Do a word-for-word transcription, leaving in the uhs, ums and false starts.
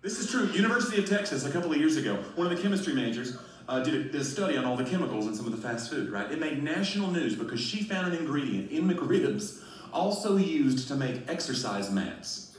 This is true. University of Texas, a couple of years ago, one of the chemistry majors uh, did, a, did a study on all the chemicals in some of the fast food, right? It made national news because she found an ingredient in McRibs also used to make exercise mats.